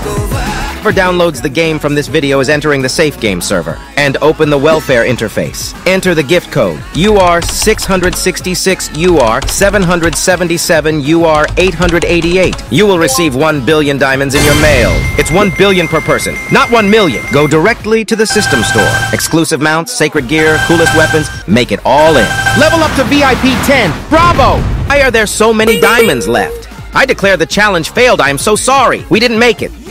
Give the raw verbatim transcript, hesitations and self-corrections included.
Whoever downloads the game from this video is entering the Safe Game server and open the welfare interface. Enter the gift code U R six sixty-six U R seven seventy-seven U R eight eighty-eight. You will receive one billion diamonds in your mail. It's one billion per person, not one million. Go directly to the system store. Exclusive mounts, sacred gear, coolest weapons, make it all in. Level up to V I P ten. Bravo! Why are there so many diamonds left? I declare the challenge failed. I am so sorry. We didn't make it.